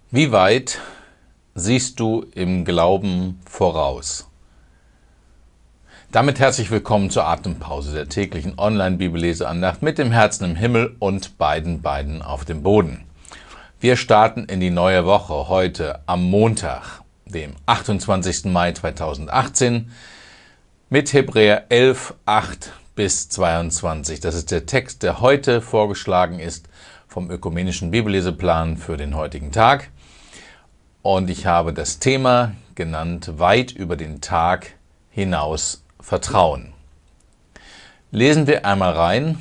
Wie weit siehst du im Glauben voraus? Damit herzlich willkommen zur Atempause, der täglichen Online-Bibelleseandacht mit dem Herzen im Himmel und beiden Beinen auf dem Boden. Wir starten in die neue Woche heute am Montag, dem 28. Mai 2018, mit Hebräer 11, 8 bis 22. Das ist der Text, der heute vorgeschlagen ist vom ökumenischen Bibelleseplan für den heutigen Tag. Und ich habe das Thema genannt, weit über den Tag hinaus Vertrauen. Lesen wir einmal rein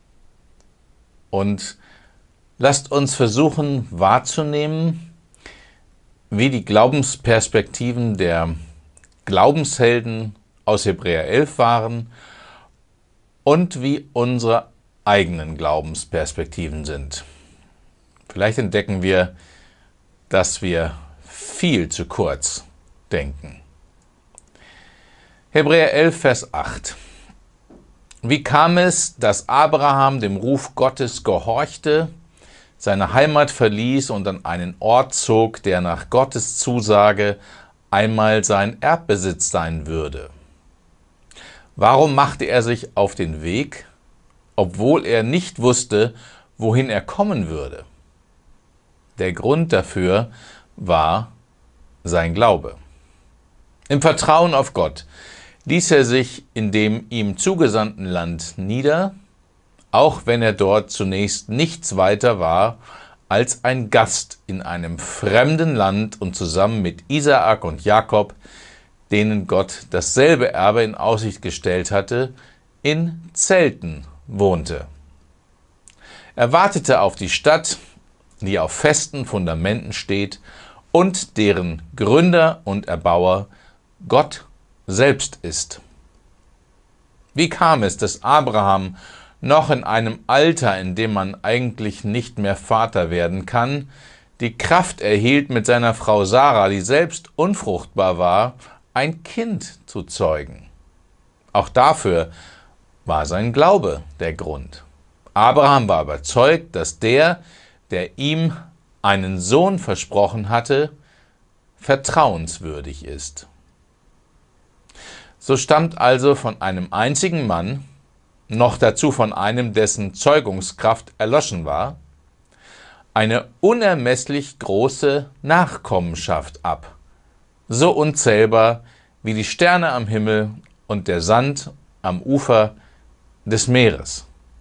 und lasst uns versuchen wahrzunehmen, wie die Glaubensperspektiven der Glaubenshelden aus Hebräer 11 waren und wie unsere eigenen Glaubensperspektiven sind. Vielleicht entdecken wir, dass wir viel zu kurz denken. Hebräer 11, Vers 8. Wie kam es, dass Abraham dem Ruf Gottes gehorchte, seine Heimat verließ und an einen Ort zog, der nach Gottes Zusage einmal sein Erbbesitz sein würde? Warum machte er sich auf den Weg, obwohl er nicht wusste, wohin er kommen würde? Der Grund dafür war sein Glaube. Im Vertrauen auf Gott ließ er sich in dem ihm zugesandten Land nieder, auch wenn er dort zunächst nichts weiter war als ein Gast in einem fremden Land und zusammen mit Isaak und Jakob, denen Gott dasselbe Erbe in Aussicht gestellt hatte, in Zelten wohnte. Er wartete auf die Stadt, die auf festen Fundamenten steht und deren Gründer und Erbauer Gott selbst ist. Wie kam es, dass Abraham noch in einem Alter, in dem man eigentlich nicht mehr Vater werden kann, die Kraft erhielt, mit seiner Frau Sarah, die selbst unfruchtbar war, ein Kind zu zeugen? Auch dafür war sein Glaube der Grund. Abraham war überzeugt, dass der ihm einen Sohn versprochen hatte, vertrauenswürdig ist. So stammt also von einem einzigen Mann, noch dazu von einem, dessen Zeugungskraft erloschen war, eine unermesslich große Nachkommenschaft ab, so unzählbar wie die Sterne am Himmel und der Sand am Ufer des Meeres.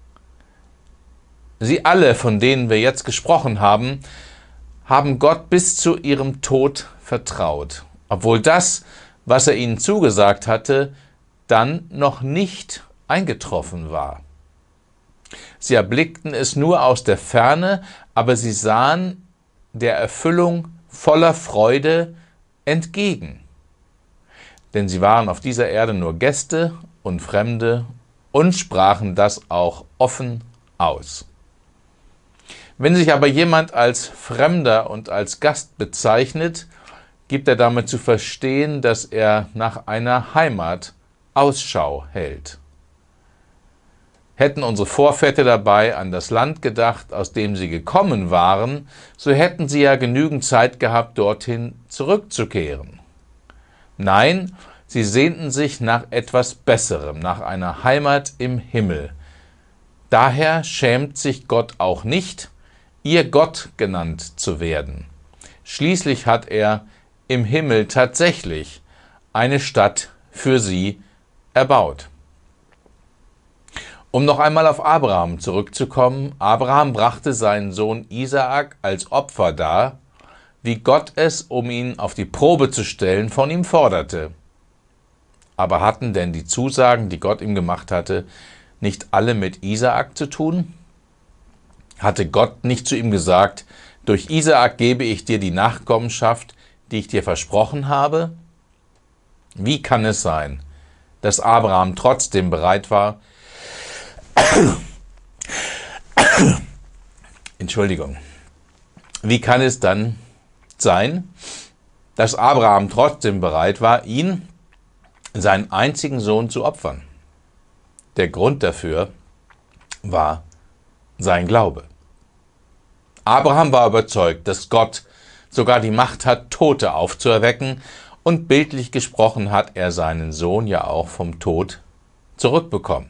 Sie alle, von denen wir jetzt gesprochen haben, haben Gott bis zu ihrem Tod vertraut, obwohl das, was er ihnen zugesagt hatte, dann noch nicht eingetroffen war. Sie erblickten es nur aus der Ferne, aber sie sahen der Erfüllung voller Freude entgegen. Denn sie waren auf dieser Erde nur Gäste und Fremde und sprachen das auch offen aus. Wenn sich aber jemand als Fremder und als Gast bezeichnet, gibt er damit zu verstehen, dass er nach einer Heimat Ausschau hält. Hätten unsere Vorväter dabei an das Land gedacht, aus dem sie gekommen waren, so hätten sie ja genügend Zeit gehabt, dorthin zurückzukehren. Nein, sie sehnten sich nach etwas Besserem, nach einer Heimat im Himmel. Daher schämt sich Gott auch nicht, ihr Gott genannt zu werden. Schließlich hat er im Himmel tatsächlich eine Stadt für sie erbaut. Um noch einmal auf Abraham zurückzukommen, Abraham brachte seinen Sohn Isaak als Opfer dar, wie Gott es, um ihn auf die Probe zu stellen, von ihm forderte. Aber hatten denn die Zusagen, die Gott ihm gemacht hatte, nicht alle mit Isaak zu tun? Hatte Gott nicht zu ihm gesagt, durch Isaak gebe ich dir die Nachkommenschaft, die ich dir versprochen habe? Wie kann es sein, dass Abraham trotzdem bereit war, Wie kann es dann sein, dass Abraham trotzdem bereit war, ihn, seinen einzigen Sohn, zu opfern? Der Grund dafür war sein Glaube. Abraham war überzeugt, dass Gott sogar die Macht hat, Tote aufzuerwecken, und bildlich gesprochen hat er seinen Sohn ja auch vom Tod zurückbekommen.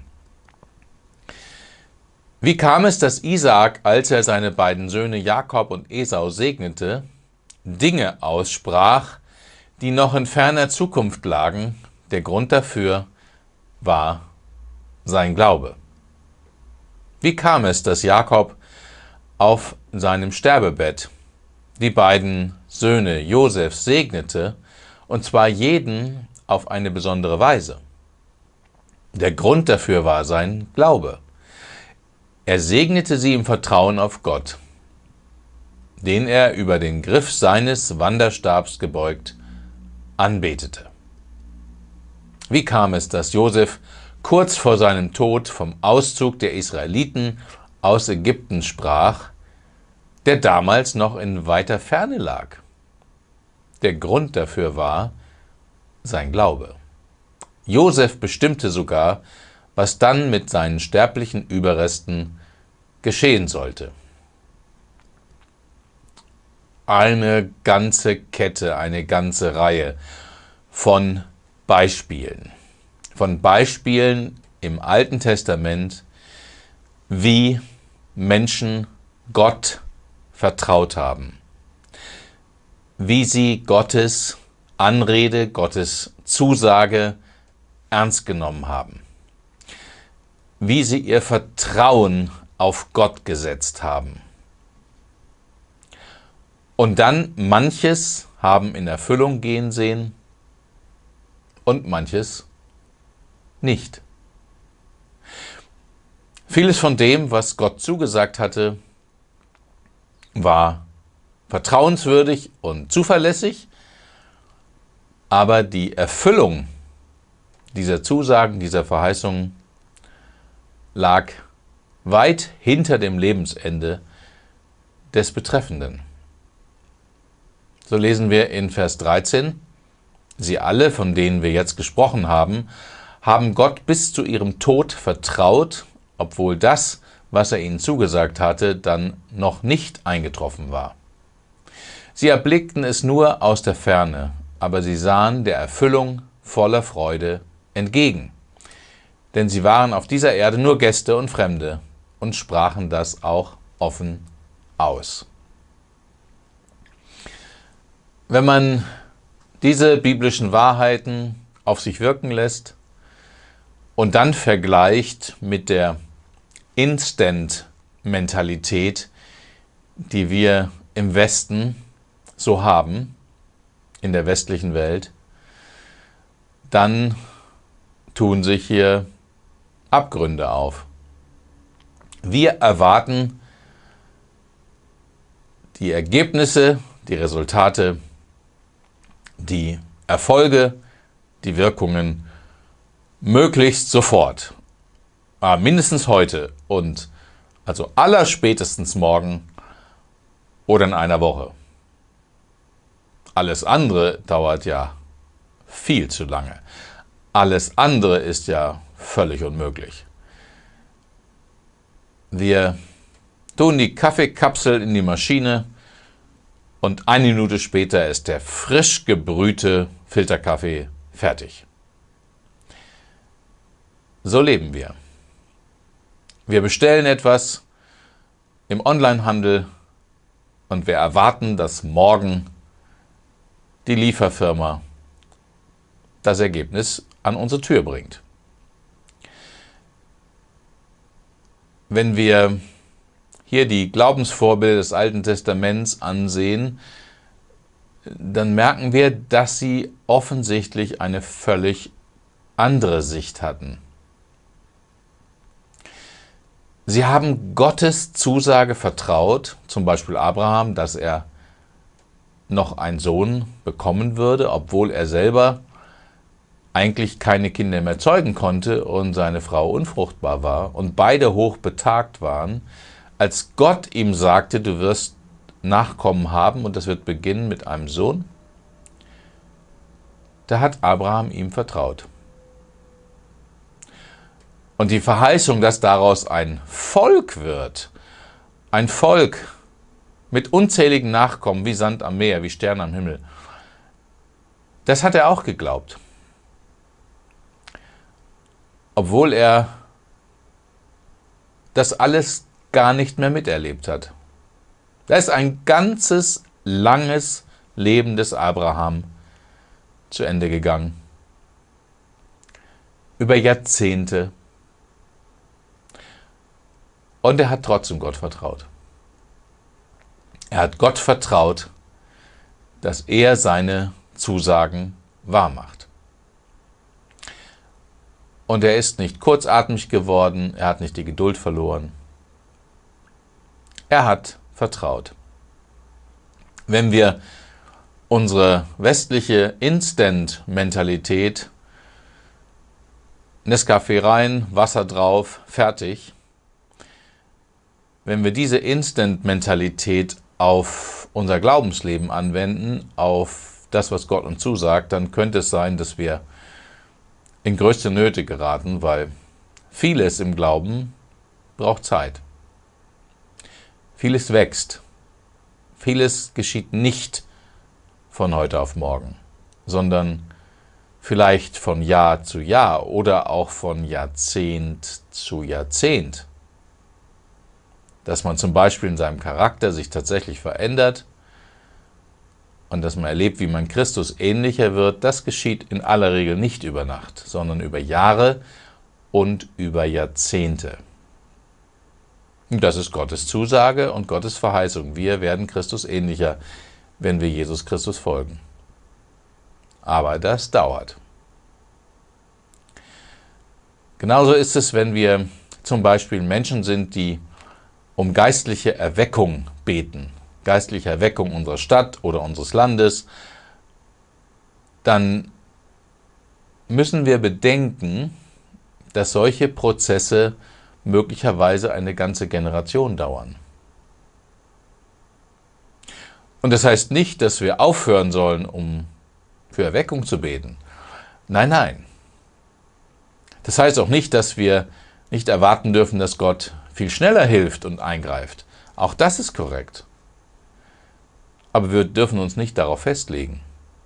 Wie kam es, dass Isaak, als er seine beiden Söhne Jakob und Esau segnete, Dinge aussprach, die noch in ferner Zukunft lagen? Der Grund dafür war sein Glaube. Wie kam es, dass Jakob auf seinem Sterbebett die beiden Söhne Josefs segnete, und zwar jeden auf eine besondere Weise? Der Grund dafür war sein Glaube. Er segnete sie im Vertrauen auf Gott, den er über den Griff seines Wanderstabs gebeugt anbetete. Wie kam es, dass Josef kurz vor seinem Tod vom Auszug der Israeliten aus Ägypten sprach, der damals noch in weiter Ferne lag? Der Grund dafür war sein Glaube. Josef bestimmte sogar, was dann mit seinen sterblichen Überresten geschehen sollte. Eine ganze Kette, eine ganze Reihe von Beispielen im Alten Testament, wie Menschen Gott vertraut haben, wie sie Gottes Anrede, Gottes Zusage ernst genommen haben, wie sie ihr Vertrauen auf Gott gesetzt haben. Und dann manches haben in Erfüllung gehen sehen und manches nicht. Vieles von dem, was Gott zugesagt hatte, war vertrauenswürdig und zuverlässig, aber die Erfüllung dieser Zusagen, dieser Verheißungen lag weit hinter dem Lebensende des Betreffenden. So lesen wir in Vers 13: Sie alle, von denen wir jetzt gesprochen haben, haben Gott bis zu ihrem Tod vertraut, obwohl das, was er ihnen zugesagt hatte, dann noch nicht eingetroffen war. Sie erblickten es nur aus der Ferne, aber sie sahen der Erfüllung voller Freude entgegen. Denn sie waren auf dieser Erde nur Gäste und Fremde und sprachen das auch offen aus. Wenn man diese biblischen Wahrheiten auf sich wirken lässt und dann vergleicht mit der Instant-Mentalität, die wir im Westen so haben, in der westlichen Welt, dann tun sich hier Abgründe auf. Wir erwarten die Ergebnisse, die Resultate, die Erfolge, die Wirkungen möglichst sofort. Mindestens heute und also allerspätestens morgen oder in einer Woche. Alles andere dauert ja viel zu lange. Alles andere ist ja völlig unmöglich. Wir tun die Kaffeekapsel in die Maschine und 1 Minute später ist der frisch gebrühte Filterkaffee fertig. So leben wir. Wir bestellen etwas im Onlinehandel und wir erwarten, dass morgen die Lieferfirma das Ergebnis an unsere Tür bringt. Wenn wir hier die Glaubensvorbilder des Alten Testaments ansehen, dann merken wir, dass sie offensichtlich eine völlig andere Sicht hatten. Sie haben Gottes Zusage vertraut, zum Beispiel Abraham, dass er noch einen Sohn bekommen würde, obwohl er selber eigentlich keine Kinder mehr zeugen konnte und seine Frau unfruchtbar war und beide hoch betagt waren. Als Gott ihm sagte, du wirst Nachkommen haben und das wird beginnen mit einem Sohn, da hat Abraham ihm vertraut. Und die Verheißung, dass daraus ein Volk wird, ein Volk, mit unzähligen Nachkommen wie Sand am Meer, wie Sterne am Himmel. Das hat er auch geglaubt. Obwohl er das alles gar nicht mehr miterlebt hat. Da ist ein ganzes, langes Leben des Abraham zu Ende gegangen. Über Jahrzehnte. Und er hat trotzdem Gott vertraut. Er hat Gott vertraut, dass er seine Zusagen wahrmacht. Und er ist nicht kurzatmig geworden, er hat nicht die Geduld verloren. Er hat vertraut. Wenn wir unsere westliche Instant-Mentalität, Nescafé rein, Wasser drauf, fertig, wenn wir diese Instant-Mentalität auf unser Glaubensleben anwenden, auf das, was Gott uns zusagt, dann könnte es sein, dass wir in größte Nöte geraten, weil vieles im Glauben braucht Zeit. Vieles wächst. Vieles geschieht nicht von heute auf morgen, sondern vielleicht von Jahr zu Jahr oder auch von Jahrzehnt zu Jahrzehnt. Dass man zum Beispiel in seinem Charakter sich tatsächlich verändert und dass man erlebt, wie man Christus ähnlicher wird, das geschieht in aller Regel nicht über Nacht, sondern über Jahre und über Jahrzehnte. Und das ist Gottes Zusage und Gottes Verheißung. Wir werden Christus ähnlicher, wenn wir Jesus Christus folgen. Aber das dauert. Genauso ist es, wenn wir zum Beispiel Menschen sind, die um geistliche Erweckung beten, geistliche Erweckung unserer Stadt oder unseres Landes, dann müssen wir bedenken, dass solche Prozesse möglicherweise eine ganze Generation dauern. Und das heißt nicht, dass wir aufhören sollen, um für Erweckung zu beten. Nein, nein. Das heißt auch nicht, dass wir nicht erwarten dürfen, dass Gott viel schneller hilft und eingreift. Auch das ist korrekt. Aber wir dürfen uns nicht darauf festlegen.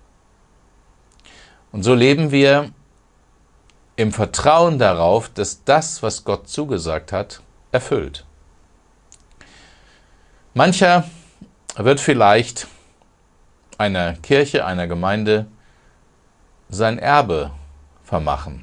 Und so leben wir im Vertrauen darauf, dass das, was Gott zugesagt hat, erfüllt. Mancher wird vielleicht einer Kirche, einer Gemeinde sein Erbe vermachen.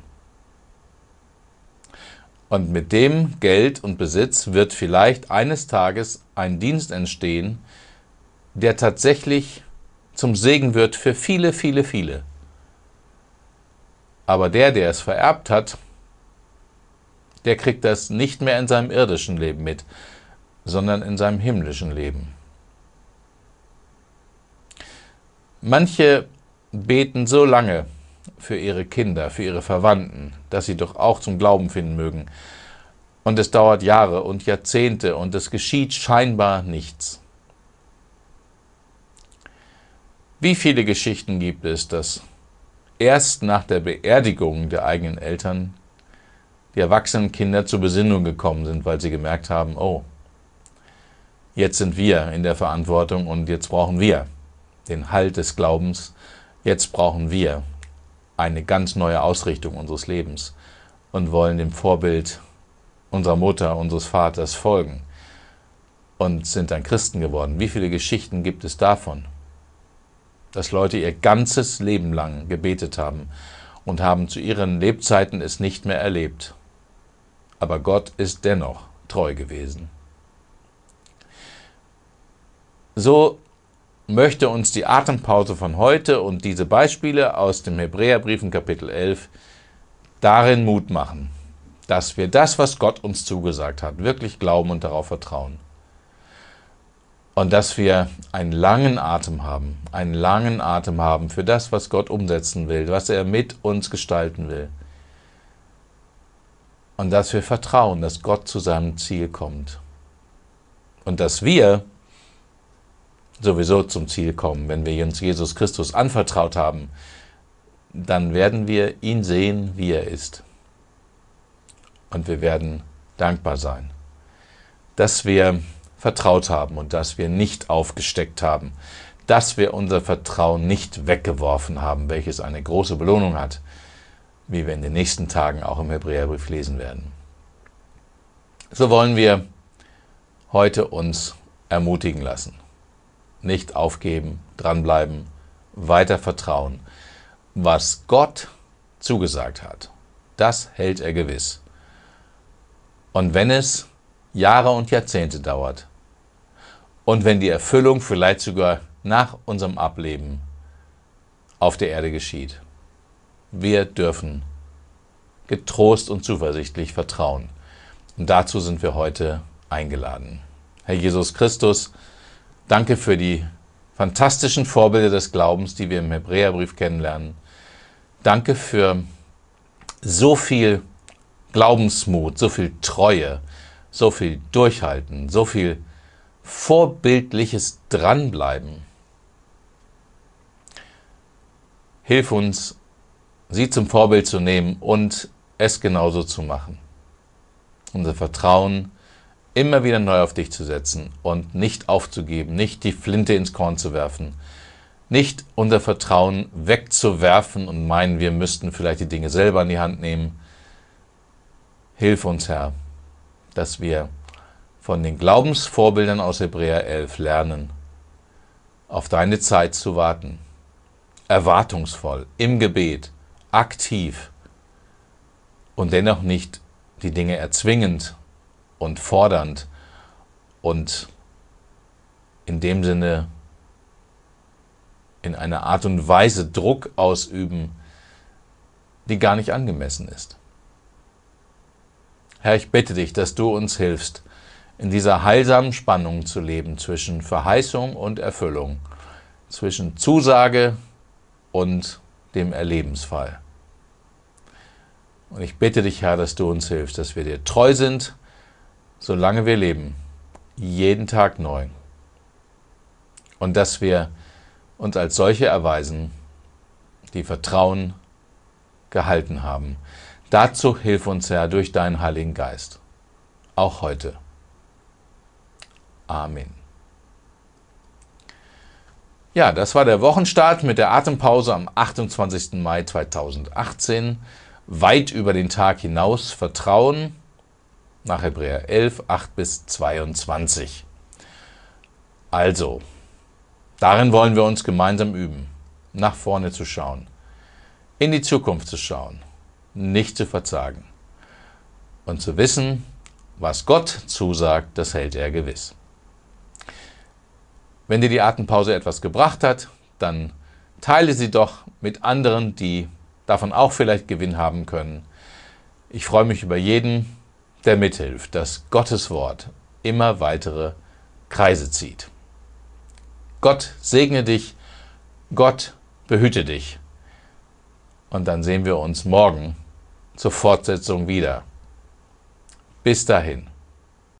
Und mit dem Geld und Besitz wird vielleicht eines Tages ein Dienst entstehen, der tatsächlich zum Segen wird für viele, viele, viele. Aber der es vererbt hat, der kriegt das nicht mehr in seinem irdischen Leben mit, sondern in seinem himmlischen Leben. Manche beten so lange für ihre Kinder, für ihre Verwandten, dass sie doch auch zum Glauben finden mögen. Und es dauert Jahre und Jahrzehnte und es geschieht scheinbar nichts. Wie viele Geschichten gibt es, dass erst nach der Beerdigung der eigenen Eltern die erwachsenen Kinder zur Besinnung gekommen sind, weil sie gemerkt haben, oh, jetzt sind wir in der Verantwortung und jetzt brauchen wir den Halt des Glaubens, jetzt brauchen wir eine ganz neue Ausrichtung unseres Lebens und wollen dem Vorbild unserer Mutter, unseres Vaters folgen und sind dann Christen geworden. Wie viele Geschichten gibt es davon? Dass Leute ihr ganzes Leben lang gebetet haben und haben zu ihren Lebzeiten es nicht mehr erlebt. Aber Gott ist dennoch treu gewesen. So möchte uns die Atempause von heute und diese Beispiele aus dem Hebräerbrief in Kapitel 11 darin Mut machen, dass wir das, was Gott uns zugesagt hat, wirklich glauben und darauf vertrauen. Und dass wir einen langen Atem haben für das, was Gott umsetzen will, was er mit uns gestalten will. Und dass wir vertrauen, dass Gott zu seinem Ziel kommt. Und dass wir sowieso zum Ziel kommen, wenn wir uns Jesus Christus anvertraut haben, dann werden wir ihn sehen, wie er ist. Und wir werden dankbar sein, dass wir vertraut haben und dass wir nicht aufgesteckt haben, dass wir unser Vertrauen nicht weggeworfen haben, welches eine große Belohnung hat, wie wir in den nächsten Tagen auch im Hebräerbrief lesen werden. So wollen wir heute uns ermutigen lassen. Nicht aufgeben, dranbleiben, weiter vertrauen. Was Gott zugesagt hat, das hält er gewiss. Und wenn es Jahre und Jahrzehnte dauert und wenn die Erfüllung vielleicht sogar nach unserem Ableben auf der Erde geschieht, wir dürfen getrost und zuversichtlich vertrauen. Und dazu sind wir heute eingeladen. Herr Jesus Christus, danke für die fantastischen Vorbilder des Glaubens, die wir im Hebräerbrief kennenlernen. Danke für so viel Glaubensmut, so viel Treue, so viel Durchhalten, so viel vorbildliches Dranbleiben. Hilf uns, sie zum Vorbild zu nehmen und es genauso zu machen. Unser Vertrauen immer wieder neu auf dich zu setzen und nicht aufzugeben, nicht die Flinte ins Korn zu werfen, nicht unser Vertrauen wegzuwerfen und meinen, wir müssten vielleicht die Dinge selber in die Hand nehmen. Hilf uns, Herr, dass wir von den Glaubensvorbildern aus Hebräer 11 lernen, auf deine Zeit zu warten, erwartungsvoll, im Gebet, aktiv und dennoch nicht die Dinge erzwingend und fordernd und in dem Sinne in einer Art und Weise Druck ausüben, die gar nicht angemessen ist. Herr, ich bitte dich, dass du uns hilfst, in dieser heilsamen Spannung zu leben zwischen Verheißung und Erfüllung, zwischen Zusage und dem Erlebensfall. Und ich bitte dich, Herr, dass du uns hilfst, dass wir dir treu sind, solange wir leben, jeden Tag neu. Und dass wir uns als solche erweisen, die Vertrauen gehalten haben. Dazu hilf uns, Herr, durch deinen Heiligen Geist. Auch heute. Amen. Ja, das war der Wochenstart mit der Atempause am 28. Mai 2018. Weit über den Tag hinaus Vertrauen nach Hebräer 11, 8 bis 22. Also, darin wollen wir uns gemeinsam üben, nach vorne zu schauen, in die Zukunft zu schauen, nicht zu verzagen und zu wissen, was Gott zusagt, das hält er gewiss. Wenn dir die Atempause etwas gebracht hat, dann teile sie doch mit anderen, die davon auch vielleicht Gewinn haben können. Ich freue mich über jeden, der mithilft, dass Gottes Wort immer weitere Kreise zieht. Gott segne dich, Gott behüte dich. Und dann sehen wir uns morgen zur Fortsetzung wieder. Bis dahin.